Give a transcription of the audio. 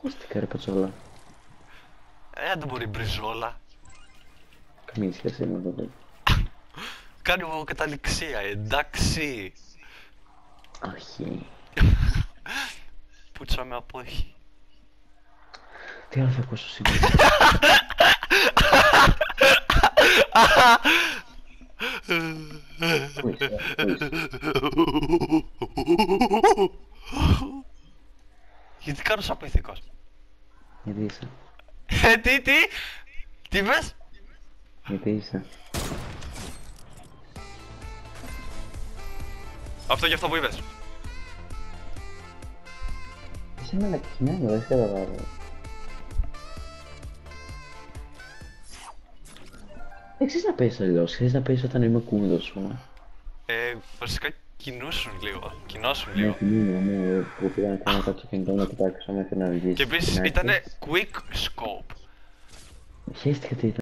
Ακούστηκα ρε πατσόλα. Δεν μπορεί μπριζόλα. Καμία σχέση με αυτό. Κάνει μου καταληξία, εντάξει. Όχι. Πούτσα με απόχη. Τι άλλο θα ακούσω σήμερα. Πού είσαι, πού είσαι. Γιατί κάνω σαν πίθηκος. Γιατί είσαι. Τι είπες? Γιατί είσαι. Αυτό και αυτό που είπες. Είσαι μαλακισμένο, δεν σε καταλάβω. Δεν ξέρεις να παίζεις αλλιώς, ξέρεις να παίζεις όταν είμαι κούδος σου. Βασικά κοινώσουν λίγο. Κοινώσουν Ναι, λίγο. θυμούμαι, ναι, που πήγα να κάνω κάποιο κινητό να κοιτάξω μέχρι να βγεις. Και επίσης ήτανε quick scope. Χαίστηκα τι ήταν.